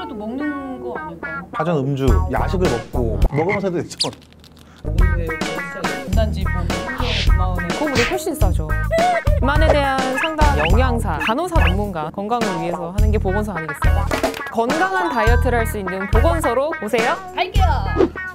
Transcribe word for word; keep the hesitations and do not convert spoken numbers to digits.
그래도 먹는 거 아닐까요? 가전 음주, 야식을 먹고 먹으면서 해도 되죠. 우리 왜 전단지 보고 고마우네. 그거보다 훨씬 싸죠. 비만에 대한 상담 영양사, 간호사 전문가, 건강을 위해서 하는 게 보건소 아니겠어요? 건강한 다이어트를 할 수 있는 보건소로 오세요. 갈게요.